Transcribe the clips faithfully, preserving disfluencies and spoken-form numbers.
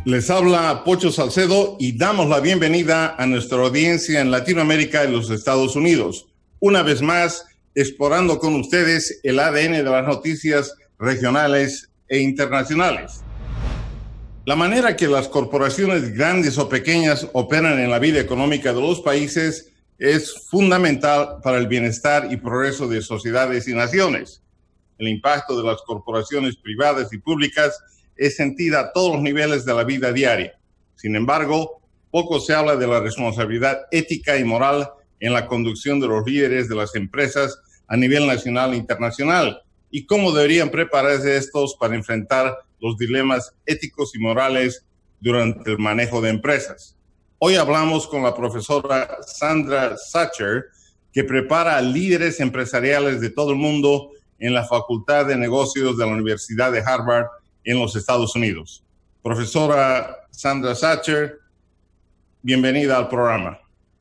Les habla Pocho Salcedo y damos la bienvenida a nuestra audiencia en Latinoamérica y los Estados Unidos. Una vez más, explorando con ustedes el A D N de las noticias regionales e internacionales. La manera que las corporaciones grandes o pequeñas operan en la vida económica de los países es fundamental para el bienestar y progreso de sociedades y naciones. El impacto de las corporaciones privadas y públicas es sentida a todos los niveles de la vida diaria. Sin embargo, poco se habla de la responsabilidad ética y moral en la conducción de los líderes de las empresas a nivel nacional e internacional y cómo deberían prepararse estos para enfrentar los dilemas éticos y morales durante el manejo de empresas. Hoy hablamos con la profesora Sandra Sacher, que prepara a líderes empresariales de todo el mundo en la Facultad de Negocios de la Universidad de Harvard en los Estados Unidos. Profesora Sandra Sacher, bienvenida al programa.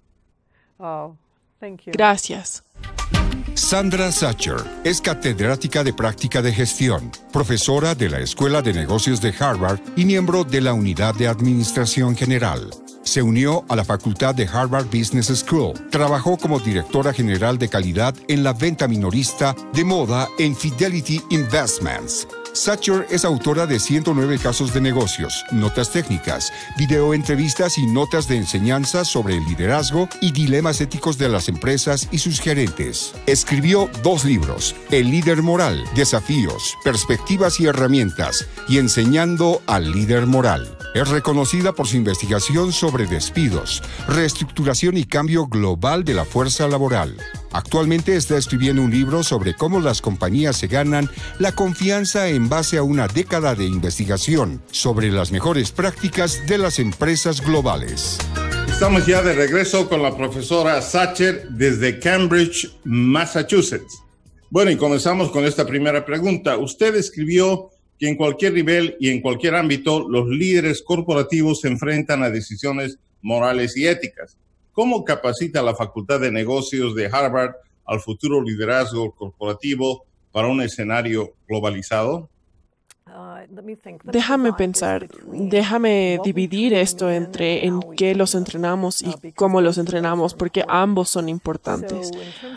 Oh, thank you. Gracias. Sandra Sacher es catedrática de práctica de gestión, profesora de la Escuela de Negocios de Harvard y miembro de la Unidad de Administración General. Se unió a la Facultad de Harvard Business School. Trabajó como directora general de calidad en la venta minorista de moda en Fidelity Investments. Sacher es autora de ciento nueve casos de negocios, notas técnicas, videoentrevistas y notas de enseñanza sobre el liderazgo y dilemas éticos de las empresas y sus gerentes. Escribió dos libros, El líder moral, Desafíos, Perspectivas y herramientas, y Enseñando al líder moral. Es reconocida por su investigación sobre despidos, reestructuración y cambio global de la fuerza laboral. Actualmente está escribiendo un libro sobre cómo las compañías se ganan la confianza en base a una década de investigación sobre las mejores prácticas de las empresas globales. Estamos ya de regreso con la profesora Sacher desde Cambridge, Massachusetts. Bueno, y comenzamos con esta primera pregunta. Usted escribió que en cualquier nivel y en cualquier ámbito, los líderes corporativos se enfrentan a decisiones morales y éticas. ¿Cómo capacita la Facultad de Negocios de Harvard al futuro liderazgo corporativo para un escenario globalizado? Déjame pensar, déjame dividir esto entre en qué los entrenamos y cómo los entrenamos, porque ambos son importantes.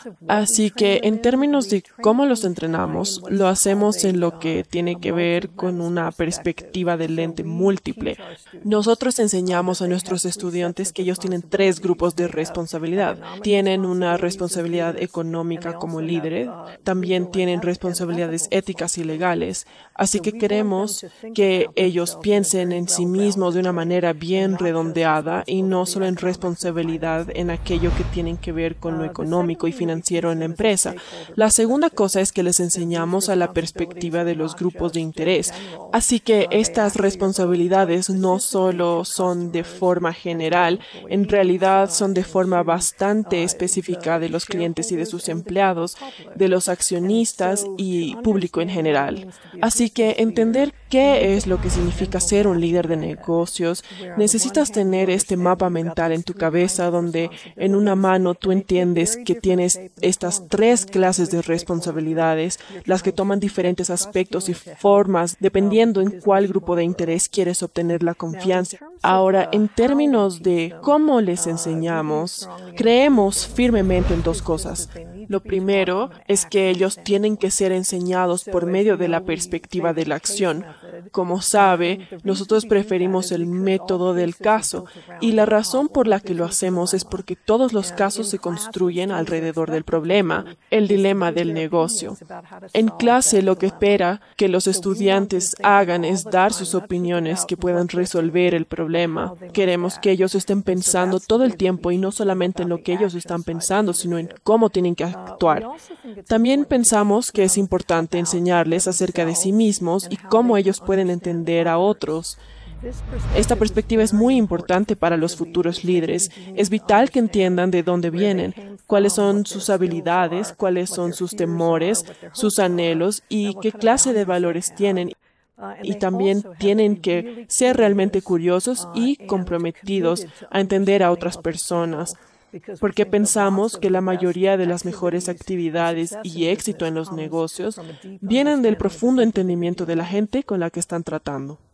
Así que en términos de cómo los entrenamos, lo hacemos en lo que tiene que ver con una perspectiva de lente múltiple. Nosotros enseñamos a nuestros estudiantes que ellos tienen tres grupos de responsabilidad. Tienen una responsabilidad económica como líderes, también tienen responsabilidades éticas y legales, así que queremos que ellos piensen en sí mismos de una manera bien redondeada y no solo en responsabilidad en aquello que tienen que ver con lo económico y financiero en la empresa. La segunda cosa es que les enseñamos a la perspectiva de los grupos de interés. Así que estas responsabilidades no solo son de forma general, en realidad son de forma bastante específica de los clientes y de sus empleados, de los accionistas y público en general. Así que entender qué es lo que significa ser un líder de negocios, necesitas tener este mapa mental en tu cabeza donde en una mano tú entiendes que tienes estas tres clases de responsabilidades, las que toman diferentes aspectos y formas dependiendo en cuál grupo de interés quieres obtener la confianza. Ahora, en términos de cómo les enseñamos, creemos firmemente en dos cosas. Lo primero es que ellos tienen que ser enseñados por medio de la perspectiva de la acción. Como sabe, nosotros preferimos el método del caso y la razón por la que lo hacemos es porque todos los casos se construyen alrededor del problema, el dilema del negocio. En clase lo que espera que los estudiantes hagan es dar sus opiniones que puedan resolver el problema. Queremos que ellos estén pensando todo el tiempo y no solamente en lo que ellos están pensando, sino en cómo tienen que actuar. También pensamos que es importante enseñarles acerca de sí mismos y cómo ellos pueden entender a otros. Esta perspectiva es muy importante para los futuros líderes. Es vital que entiendan de dónde vienen, cuáles son sus habilidades, cuáles son sus temores, sus anhelos y qué clase de valores tienen. Y también tienen que ser realmente curiosos y comprometidos a entender a otras personas, porque pensamos que la mayoría de las mejores actividades y éxito en los negocios vienen del profundo entendimiento de la gente con la que están tratando.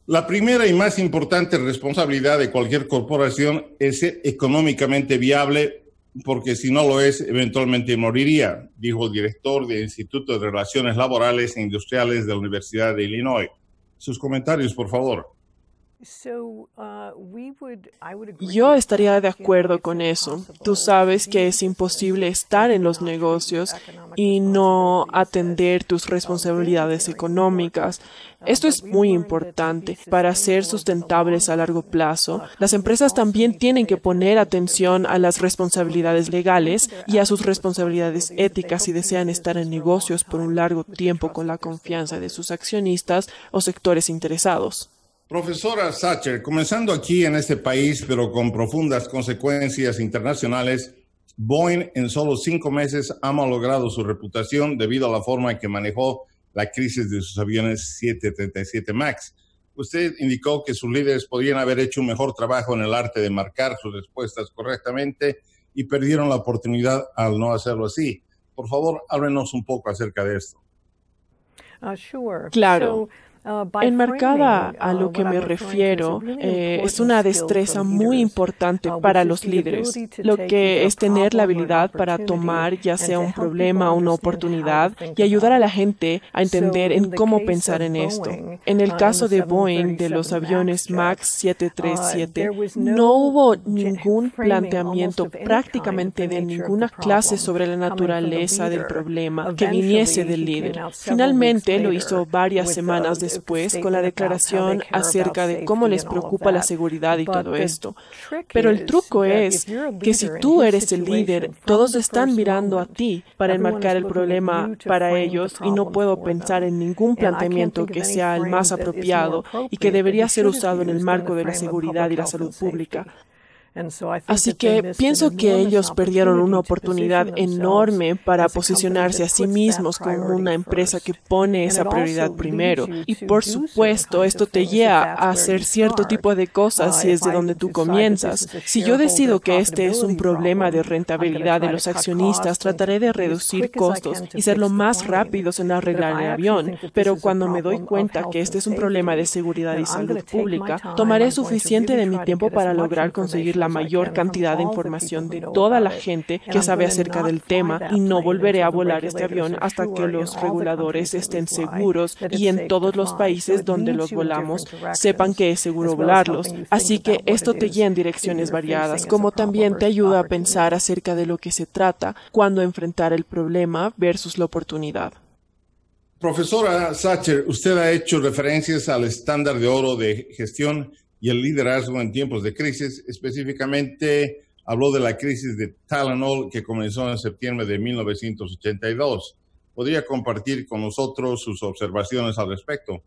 La primera y más importante responsabilidad de cualquier corporación es ser económicamente viable, porque si no lo es, eventualmente moriría, dijo el director del Instituto de Relaciones Laborales e Industriales de la Universidad de Illinois. Sus comentarios, por favor. Yo estaría de acuerdo con eso. Tú sabes que es imposible estar en los negocios y no atender tus responsabilidades económicas. Esto es muy importante. Para ser sustentables a largo plazo, las empresas también tienen que poner atención a las responsabilidades legales y a sus responsabilidades éticas si desean estar en negocios por un largo tiempo con la confianza de sus accionistas o sectores interesados. Profesora Sacher, comenzando aquí en este país, pero con profundas consecuencias internacionales, Boeing en solo cinco meses ha malogrado su reputación debido a la forma en que manejó la crisis de sus aviones siete treinta y siete MAX. Usted indicó que sus líderes podrían haber hecho un mejor trabajo en el arte de marcar sus respuestas correctamente y perdieron la oportunidad al no hacerlo así. Por favor, háblenos un poco acerca de esto. Claro. Enmarcada a lo que me refiero, eh, es una destreza muy importante para los líderes, lo que es tener la habilidad para tomar ya sea un problema o una oportunidad y ayudar a la gente a entender en cómo pensar en esto. En el caso de Boeing, de los aviones MAX siete treinta y siete, no hubo ningún planteamiento prácticamente de ninguna clase sobre la naturaleza del problema que viniese del líder. Finalmente lo hizo varias semanas después. después con la declaración acerca de cómo les preocupa la seguridad y todo esto. Pero el truco es que si tú eres el líder, todos están mirando a ti para enmarcar el problema para ellos y no puedo pensar en ningún planteamiento que sea el más apropiado y que debería ser usado en el marco de la seguridad y la salud pública. Así que pienso que ellos perdieron una oportunidad enorme para posicionarse a sí mismos como una empresa que pone esa prioridad primero. Y por supuesto, esto te lleva a hacer cierto tipo de cosas si es de donde tú comienzas. Si yo decido que este es un problema de rentabilidad de los accionistas, trataré de reducir costos y ser lo más rápidos en arreglar el avión. Pero cuando me doy cuenta que este es un problema de seguridad y salud pública, tomaré suficiente de mi tiempo para lograr conseguir la mayor cantidad de información de toda la gente que sabe acerca del tema y no volveré a volar este avión hasta que los reguladores estén seguros y en todos los países donde los volamos sepan que es seguro volarlos. Así que esto te guía en direcciones variadas, como también te ayuda a pensar acerca de lo que se trata cuando enfrentar el problema versus la oportunidad. Profesora Sacher, usted ha hecho referencias al estándar de oro de gestión y el liderazgo en tiempos de crisis. Específicamente habló de la crisis de Tylenol que comenzó en septiembre de mil novecientos ochenta y dos. ¿Podría compartir con nosotros sus observaciones al respecto?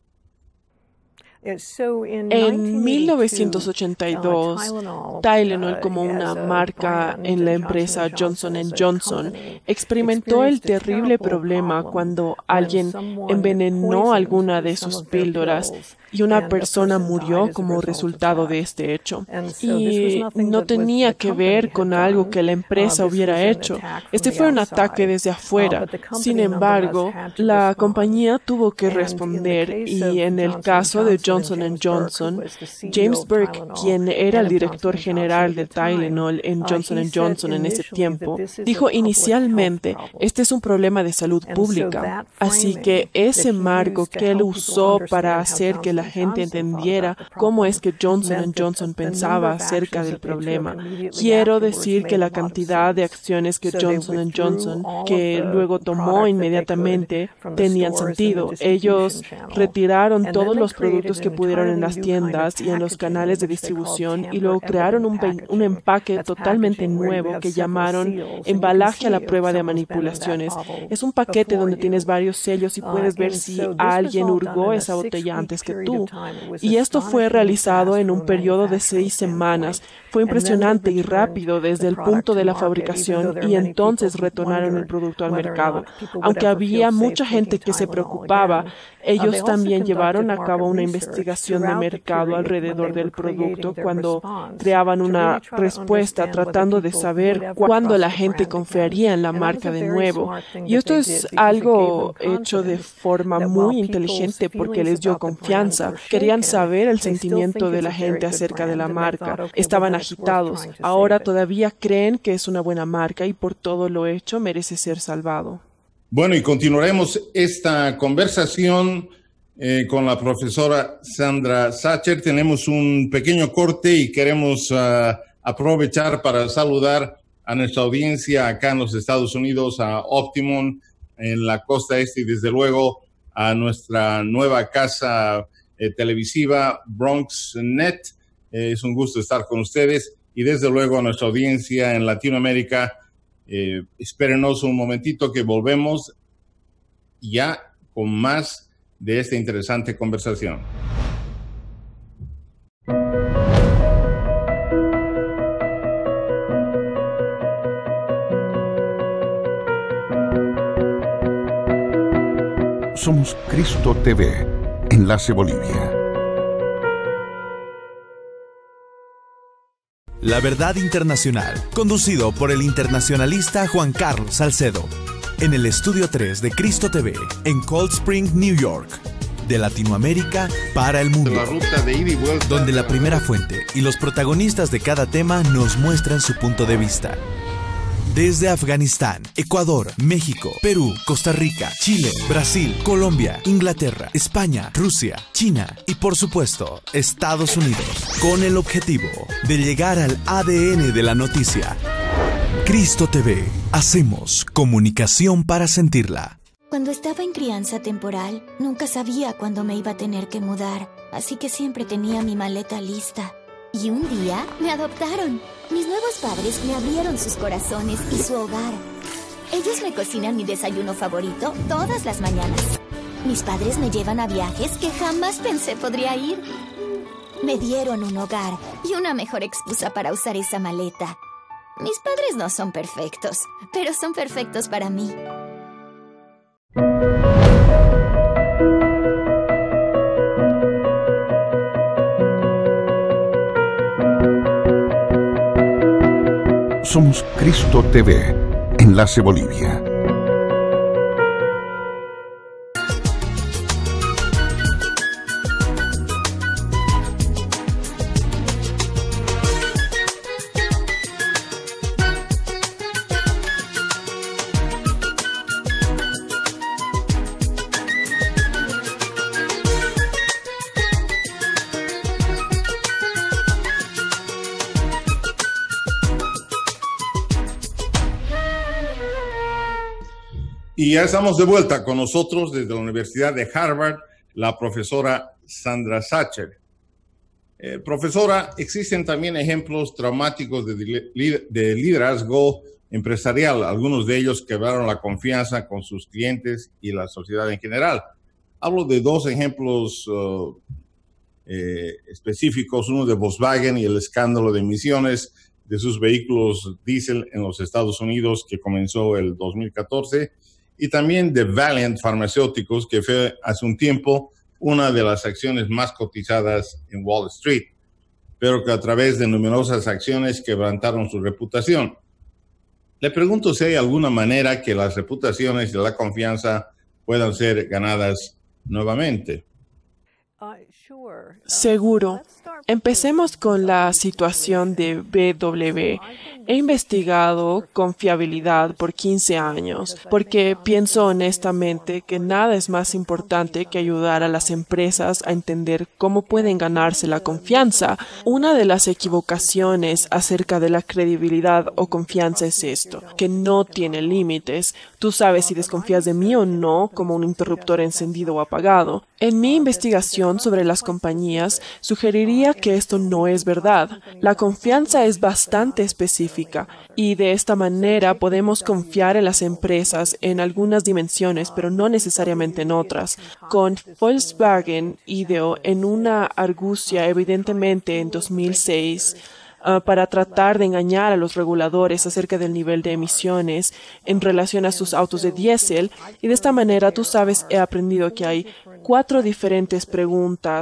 En mil novecientos ochenta y dos, Tylenol, como una marca en la empresa Johnson and Johnson, experimentó el terrible problema cuando alguien envenenó alguna de sus píldoras y una persona murió como resultado de este hecho. Y no tenía que ver con algo que la empresa hubiera hecho. Este fue un ataque desde afuera. Sin embargo, la compañía tuvo que responder y en el caso de Johnson and Johnson, James Burke, quien era el director general de Tylenol en Johnson and Johnson en ese tiempo, dijo inicialmente, este es un problema de salud pública. Así que ese marco que él usó para hacer que la gente entendiera cómo es que Johnson and Johnson pensaba acerca del problema. Quiero decir que la cantidad de acciones que Johnson and Johnson, que luego tomó inmediatamente, tenían sentido. Ellos retiraron todos los productos que pudieron en las tiendas y en los canales de distribución y luego crearon un, un empaque totalmente nuevo que llamaron embalaje a la prueba de manipulaciones. Es un paquete donde tienes varios sellos y puedes ver si alguien hurgó esa botella antes que tú. Y esto fue realizado en un periodo de seis semanas. Fue impresionante y rápido desde el punto de la fabricación y entonces retornaron el producto al mercado. Aunque había mucha gente que se preocupaba, ellos también llevaron a cabo una investigación de mercado alrededor del producto cuando creaban una respuesta tratando de saber cuándo la gente confiaría en la marca de nuevo. Y esto es algo hecho de forma muy inteligente porque les dio confianza. confianza. Querían saber el sentimiento de la gente acerca de la marca. Estaban agitados. Ahora todavía creen que es una buena marca y por todo lo hecho merece ser salvado. Bueno, y continuaremos esta conversación eh, con la profesora Sandra Sacher. Tenemos un pequeño corte y queremos uh, aprovechar para saludar a nuestra audiencia acá en los Estados Unidos, a Optimum en la costa este y desde luego a nuestra nueva casa eh, televisiva Bronx Net. Eh, es un gusto estar con ustedes y desde luego a nuestra audiencia en Latinoamérica. Eh, espérenos un momentito que volvemos ya con más de esta interesante conversación. Somos Cristo T V, Enlace Bolivia. La Verdad Internacional, conducido por el internacionalista Juan Carlos Salcedo, en el Estudio tres de Cristo T V, en Cold Spring, New York, de Latinoamérica para el mundo, La ruta de ida y vuelta. donde la primera fuente y los protagonistas de cada tema nos muestran su punto de vista. Desde Afganistán, Ecuador, México, Perú, Costa Rica, Chile, Brasil, Colombia, Inglaterra, España, Rusia, China y por supuesto, Estados Unidos, con el objetivo de llegar al A D N de la noticia. Cristo T V, hacemos comunicación para sentirla. Cuando estaba en crianza temporal, nunca sabía cuándo me iba a tener que mudar, así que siempre tenía mi maleta lista. Y un día me adoptaron. Mis nuevos padres me abrieron sus corazones y su hogar. Ellos me cocinan mi desayuno favorito todas las mañanas. Mis padres me llevan a viajes que jamás pensé podría ir. Me dieron un hogar y una mejor excusa para usar esa maleta. Mis padres no son perfectos, pero son perfectos para mí. Somos Cristo T V, Enlace Bolivia. Y ya estamos de vuelta con nosotros desde la Universidad de Harvard, la profesora Sandra Sacher. Eh, profesora, existen también ejemplos traumáticos de, de liderazgo empresarial. Algunos de ellos quebraron la confianza con sus clientes y la sociedad en general. Hablo de dos ejemplos uh, eh, específicos, uno de Volkswagen y el escándalo de emisiones de sus vehículos diésel en los Estados Unidos que comenzó el dos mil catorce. Y también de Valeant Farmacéuticos, que fue hace un tiempo una de las acciones más cotizadas en Wall Street, pero que a través de numerosas acciones quebrantaron su reputación. Le pregunto si hay alguna manera que las reputaciones y la confianza puedan ser ganadas nuevamente. Seguro. Empecemos con la situación de B W. He investigado confiabilidad por quince años porque pienso honestamente que nada es más importante que ayudar a las empresas a entender cómo pueden ganarse la confianza. Una de las equivocaciones acerca de la credibilidad o confianza es esto, que no tiene límites. Tú sabes si desconfías de mí o no, como un interruptor encendido o apagado. En mi investigación sobre las compañías, sugeriría que esto no es verdad. La confianza es bastante específica y de esta manera podemos confiar en las empresas en algunas dimensiones, pero no necesariamente en otras. Con Volkswagen ideó en una argucia evidentemente en dos mil seis Uh, para tratar de engañar a los reguladores acerca del nivel de emisiones en relación a sus autos de diésel. Y de esta manera, tú sabes, he aprendido que hay cuatro diferentes preguntas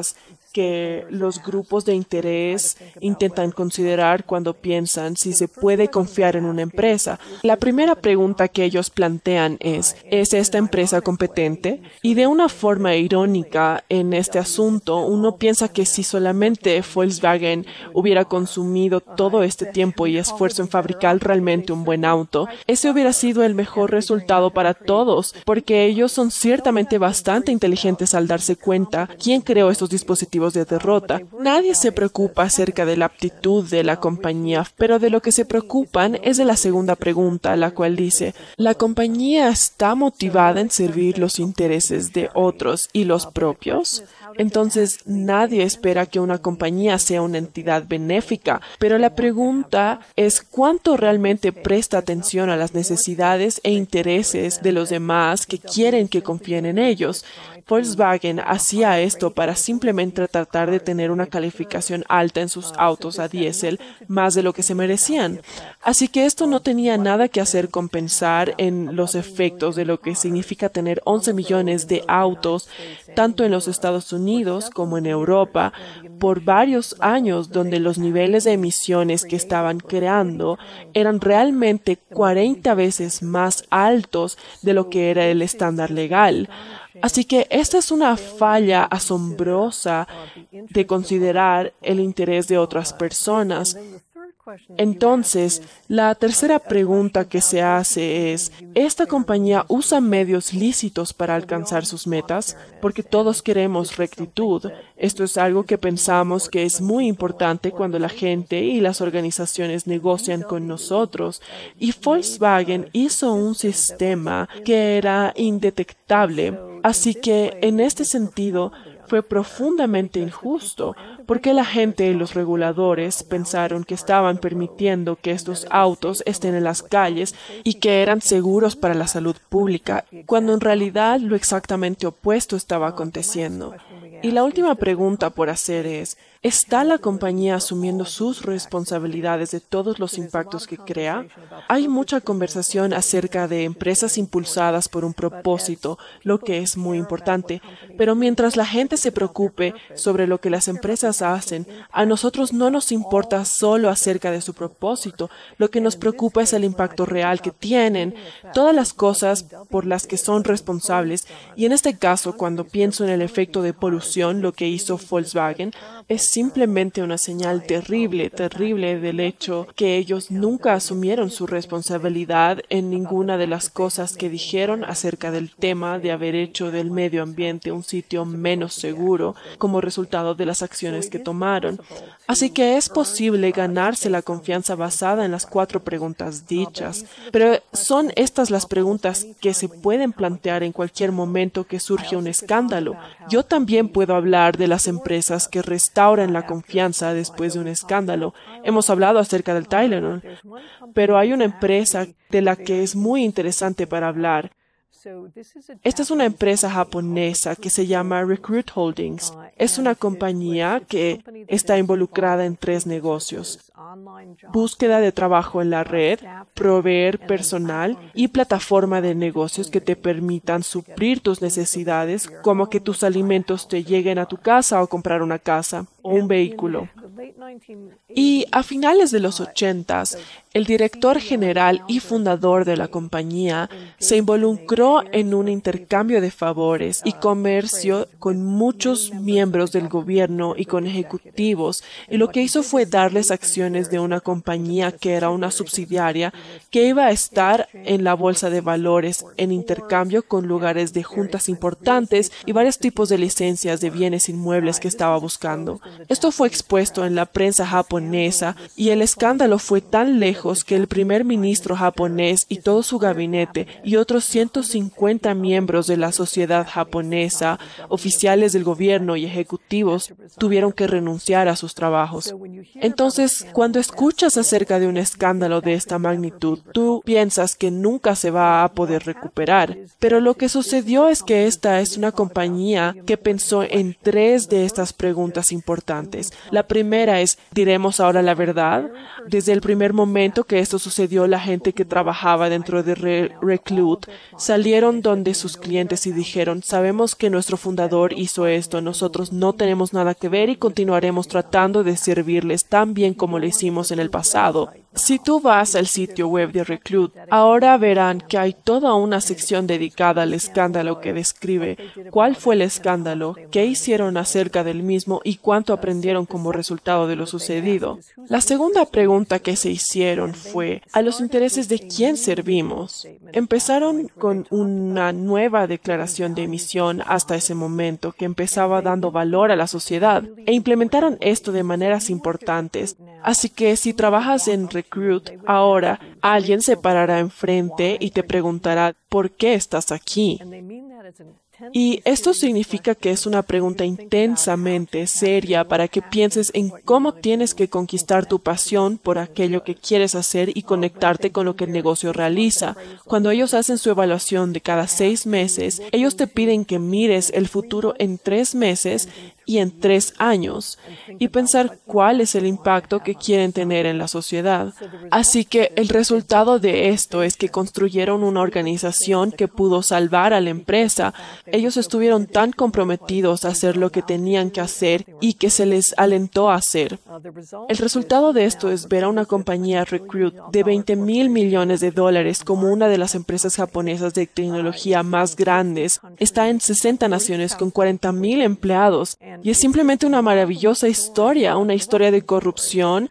que los grupos de interés intentan considerar cuando piensan si se puede confiar en una empresa. La primera pregunta que ellos plantean es, ¿es esta empresa competente? Y de una forma irónica, en este asunto, uno piensa que si solamente Volkswagen hubiera consumido todo este tiempo y esfuerzo en fabricar realmente un buen auto, ese hubiera sido el mejor resultado para todos, porque ellos son ciertamente bastante inteligentes al darse cuenta quién creó estos dispositivos de derrota. Nadie se preocupa acerca de la aptitud de la compañía, pero de lo que se preocupan es de la segunda pregunta, la cual dice, ¿la compañía está motivada en servir los intereses de otros y los propios? Entonces, nadie espera que una compañía sea una entidad benéfica, pero la pregunta es cuánto realmente presta atención a las necesidades e intereses de los demás que quieren que confíen en ellos. Volkswagen hacía esto para simplemente tratar de tener una calificación alta en sus autos a diésel, más de lo que se merecían. Así que esto no tenía nada que hacer con pensar en los efectos de lo que significa tener once millones de autos, tanto en los Estados Unidos como en Europa, por varios años, donde los niveles de emisiones que estaban creando eran realmente cuarenta veces más altos de lo que era el estándar legal. Así que esta es una falla asombrosa de considerar el interés de otras personas. Entonces, la tercera pregunta que se hace es, ¿esta compañía usa medios lícitos para alcanzar sus metas? Porque todos queremos rectitud. Esto es algo que pensamos que es muy importante cuando la gente y las organizaciones negocian con nosotros. Y Volkswagen hizo un sistema que era indetectable. Así que, en este sentido, fue profundamente injusto, porque la gente y los reguladores pensaron que estaban permitiendo que estos autos estén en las calles y que eran seguros para la salud pública, cuando en realidad lo exactamente opuesto estaba aconteciendo. Y la última pregunta por hacer es, ¿está la compañía asumiendo sus responsabilidades de todos los impactos que crea? Hay mucha conversación acerca de empresas impulsadas por un propósito, lo que es muy importante, pero mientras la gente se preocupe sobre lo que las empresas hacen, a nosotros no nos importa solo acerca de su propósito, lo que nos preocupa es el impacto real que tienen, todas las cosas por las que son responsables, y en este caso, cuando pienso en el efecto de polución, lo que hizo Volkswagen es simplemente una señal terrible, terrible del hecho que ellos nunca asumieron su responsabilidad en ninguna de las cosas que dijeron acerca del tema de haber hecho del medio ambiente un sitio menos seguro como resultado de las acciones que tomaron. Así que es posible ganarse la confianza basada en las cuatro preguntas dichas, pero son estas las preguntas que se pueden plantear en cualquier momento que surge un escándalo. Yo también puedo hablar de las empresas que restauran la confianza después de un escándalo. Hemos hablado acerca del Tylenol, pero hay una empresa de la que es muy interesante para hablar. Esta es una empresa japonesa que se llama Recruit Holdings. Es una compañía que está involucrada en tres negocios: búsqueda de trabajo en la red, proveer personal y plataforma de negocios que te permitan suplir tus necesidades, como que tus alimentos te lleguen a tu casa o comprar una casa o un vehículo. Y a finales de los ochentas, el director general y fundador de la compañía se involucró en un intercambio de favores y comercio con muchos miembros del gobierno y con ejecutivos, y lo que hizo fue darles acciones de una compañía que era una subsidiaria que iba a estar en la bolsa de valores en intercambio con lugares de juntas importantes y varios tipos de licencias de bienes inmuebles que estaba buscando. Esto fue expuesto en la prensa japonesa y el escándalo fue tan lejos que el primer ministro japonés y todo su gabinete y otros ciento cincuenta miembros de la sociedad japonesa, oficiales del gobierno y ejecutivos, tuvieron que renunciar a sus trabajos. Entonces, cuando escuchas acerca de un escándalo de esta magnitud, tú piensas que nunca se va a poder recuperar. Pero lo que sucedió es que esta es una compañía que pensó en tres de estas preguntas importantes. La primera es, ¿diremos ahora la verdad? Desde el primer momento momento que esto sucedió, la gente que trabajaba dentro de Re Recruit salieron donde sus clientes y dijeron, sabemos que nuestro fundador hizo esto, nosotros no tenemos nada que ver y continuaremos tratando de servirles tan bien como lo hicimos en el pasado. Si tú vas al sitio web de Recruit, ahora verán que hay toda una sección dedicada al escándalo que describe cuál fue el escándalo, qué hicieron acerca del mismo y cuánto aprendieron como resultado de lo sucedido. La segunda pregunta que se hicieron fue, ¿a los intereses de quién servimos? Empezaron con una nueva declaración de misión hasta ese momento que empezaba dando valor a la sociedad e implementaron esto de maneras importantes. Así que si trabajas en Recruit, ahora alguien se parará enfrente y te preguntará ¿por qué estás aquí? Y esto significa que es una pregunta intensamente seria para que pienses en cómo tienes que conquistar tu pasión por aquello que quieres hacer y conectarte con lo que el negocio realiza. Cuando ellos hacen su evaluación de cada seis meses, ellos te piden que mires el futuro en tres meses y en tres años y pensar cuál es el impacto que quieren tener en la sociedad. Así que el resultado de esto es que construyeron una organización que pudo salvar a la empresa. Ellos estuvieron tan comprometidos a hacer lo que tenían que hacer y que se les alentó a hacer. El resultado de esto es ver a una compañía Recruit de veinte mil millones de dólares como una de las empresas japonesas de tecnología más grandes. Está en sesenta naciones con cuarenta mil empleados. Y es simplemente una maravillosa historia, una historia de corrupción,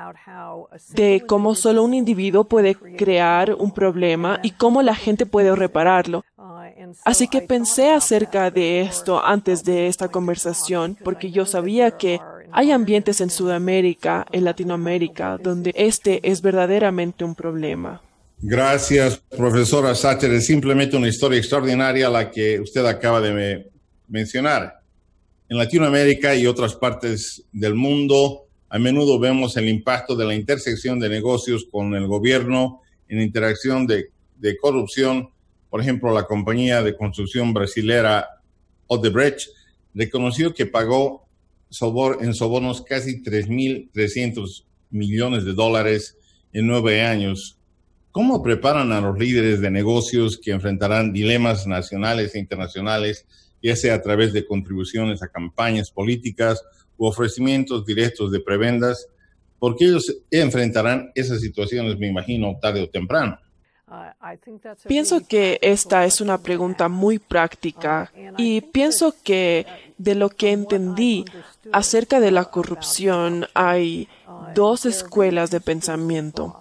de cómo solo un individuo puede crear un problema y cómo la gente puede repararlo. Así que pensé acerca de esto antes de esta conversación, porque yo sabía que hay ambientes en Sudamérica, en Latinoamérica, donde este es verdaderamente un problema. Gracias, profesora Sacher. Es simplemente una historia extraordinaria la que usted acaba de me mencionar. En Latinoamérica y otras partes del mundo, a menudo vemos el impacto de la intersección de negocios con el gobierno en interacción de, de corrupción. Por ejemplo, la compañía de construcción brasilera Odebrecht reconoció que pagó sobor, en sobornos casi tres mil trescientos millones de dólares en nueve años. ¿Cómo preparan a los líderes de negocios que enfrentarán dilemas nacionales e internacionales, ya sea a través de contribuciones a campañas políticas u ofrecimientos directos de prebendas? Porque ellos enfrentarán esas situaciones, me imagino, tarde o temprano. Pienso que esta es una pregunta muy práctica y pienso que de lo que entendí acerca de la corrupción hay dos escuelas de pensamiento.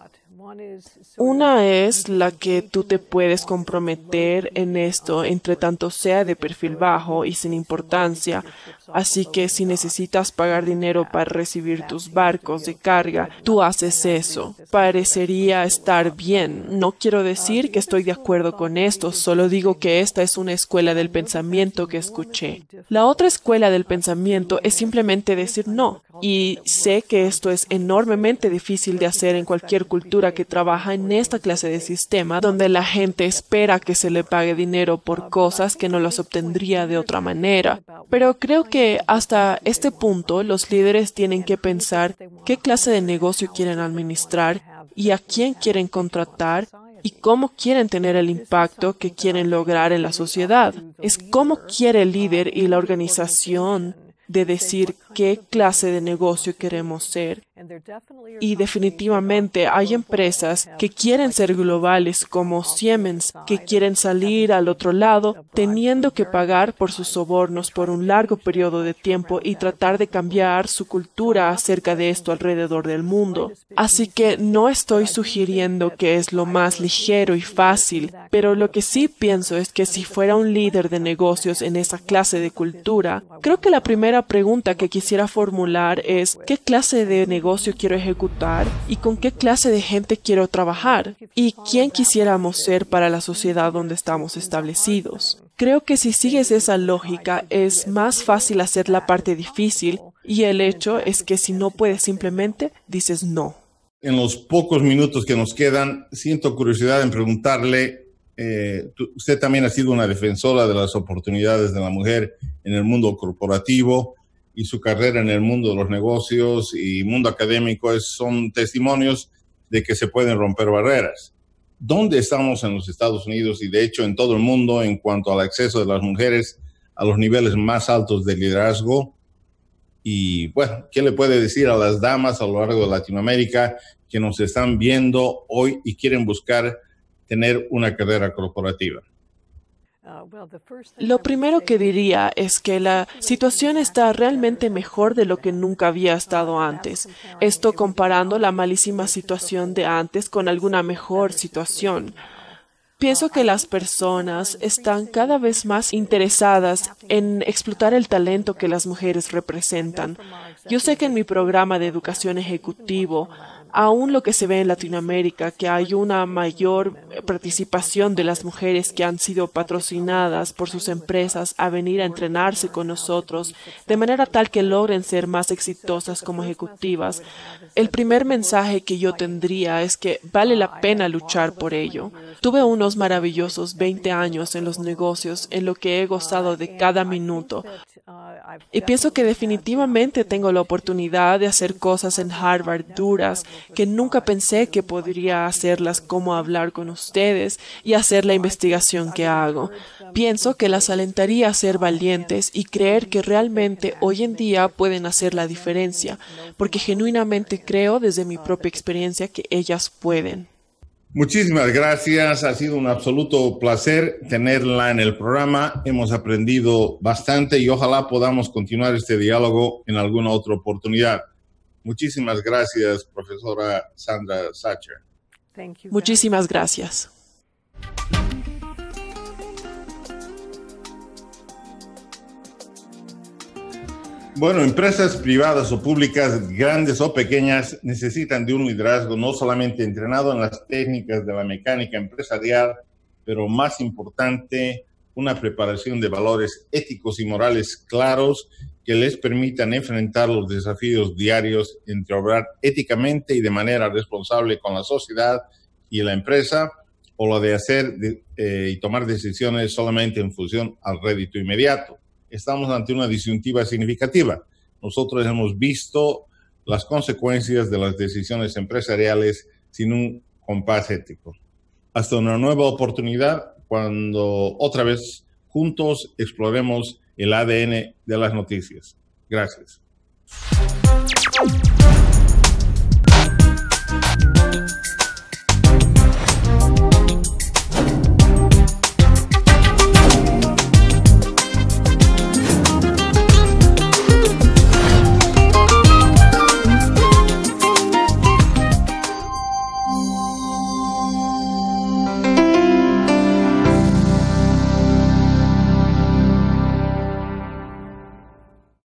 Una es la que tú te puedes comprometer en esto, entre tanto sea de perfil bajo y sin importancia. Así que si necesitas pagar dinero para recibir tus barcos de carga, tú haces eso. Parecería estar bien. No quiero decir que estoy de acuerdo con esto, solo digo que esta es una escuela del pensamiento que escuché. La otra escuela del pensamiento es simplemente decir no. Y sé que esto es enormemente difícil de hacer en cualquier cultura que trabaja en esta clase de sistema, donde la gente espera que se le pague dinero por cosas que no las obtendría de otra manera. Pero creo que hasta este punto los líderes tienen que pensar qué clase de negocio quieren administrar y a quién quieren contratar y cómo quieren tener el impacto que quieren lograr en la sociedad. Es cómo quiere el líder y la organización de decir qué clase de negocio queremos ser. Y definitivamente hay empresas que quieren ser globales como Siemens, que quieren salir al otro lado teniendo que pagar por sus sobornos por un largo periodo de tiempo y tratar de cambiar su cultura acerca de esto alrededor del mundo. Así que no estoy sugiriendo que es lo más ligero y fácil, pero lo que sí pienso es que si fuera un líder de negocios en esa clase de cultura, creo que la primera pregunta que quisiera formular es ¿qué clase de negocio quiero ejecutar y con qué clase de gente quiero trabajar y quién quisiéramos ser para la sociedad donde estamos establecidos? Creo que si sigues esa lógica es más fácil hacer la parte difícil y el hecho es que si no puedes simplemente dices no. En los pocos minutos que nos quedan, siento curiosidad en preguntarle, eh, usted también ha sido una defensora de las oportunidades de la mujer en el mundo corporativo y su carrera en el mundo de los negocios y mundo académico es, son testimonios de que se pueden romper barreras. ¿Dónde estamos en los Estados Unidos y de hecho en todo el mundo en cuanto al acceso de las mujeres a los niveles más altos de liderazgo? Y bueno, ¿qué le puede decir a las damas a lo largo de Latinoamérica que nos están viendo hoy y quieren buscar tener una carrera corporativa? Lo primero que diría es que la situación está realmente mejor de lo que nunca había estado antes. Esto comparando la malísima situación de antes con alguna mejor situación. Pienso que las personas están cada vez más interesadas en explotar el talento que las mujeres representan. Yo sé que en mi programa de educación ejecutivo, aún lo que se ve en Latinoamérica, que hay una mayor participación de las mujeres que han sido patrocinadas por sus empresas a venir a entrenarse con nosotros, de manera tal que logren ser más exitosas como ejecutivas. El primer mensaje que yo tendría es que vale la pena luchar por ello. Tuve unos maravillosos veinte años en los negocios, en lo que he gozado de cada minuto. Y pienso que definitivamente tengo la oportunidad de hacer cosas en Harvard duras que nunca pensé que podría hacerlas, como hablar con ustedes y hacer la investigación que hago. Pienso que las alentaría a ser valientes y creer que realmente hoy en día pueden hacer la diferencia, porque genuinamente creo desde mi propia experiencia que ellas pueden. Muchísimas gracias, ha sido un absoluto placer tenerla en el programa, hemos aprendido bastante y ojalá podamos continuar este diálogo en alguna otra oportunidad. Muchísimas gracias, profesora Sandra Sacher. Muchísimas gracias. Bueno, empresas privadas o públicas, grandes o pequeñas, necesitan de un liderazgo no solamente entrenado en las técnicas de la mecánica empresarial, pero más importante, una preparación de valores éticos y morales claros que les permitan enfrentar los desafíos diarios entre obrar éticamente y de manera responsable con la sociedad y la empresa, o lo de hacer de, eh, y tomar decisiones solamente en función al rédito inmediato. Estamos ante una disyuntiva significativa. Nosotros hemos visto las consecuencias de las decisiones empresariales sin un compás ético. Hasta una nueva oportunidad cuando otra vez juntos exploremos el A D N de las noticias. Gracias.